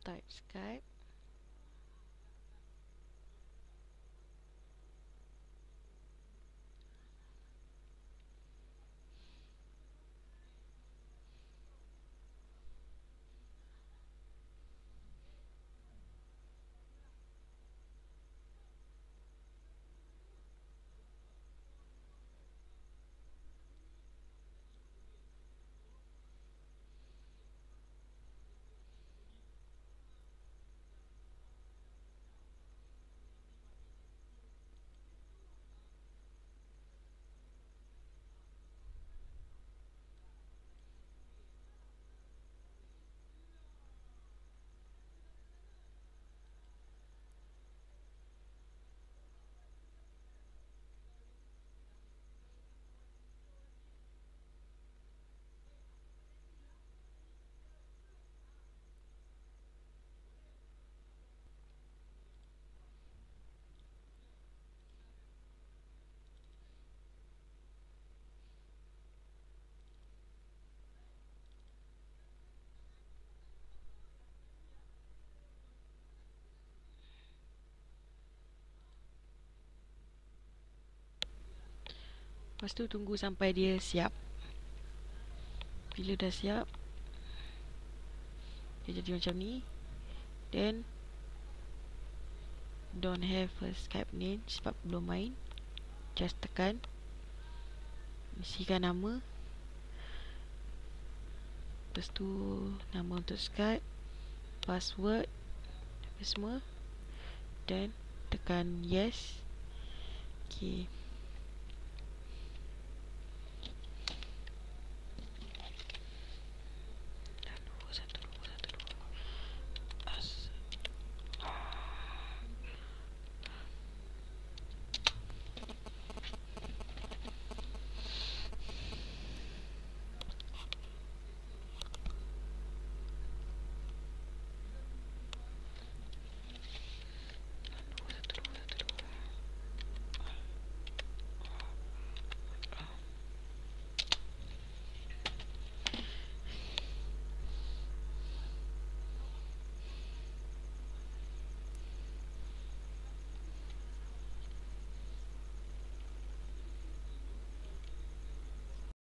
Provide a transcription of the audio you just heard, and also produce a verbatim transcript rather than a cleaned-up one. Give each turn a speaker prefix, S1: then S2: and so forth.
S1: type Skype. Lepas tu tunggu sampai dia siap. Bila dah siap, dia jadi macam ni. Then don't have a Skype name sebab belum main. Just tekan, isikan nama. Lepas tu nama untuk Skype, password, apa semua. Dan tekan yes. Okay.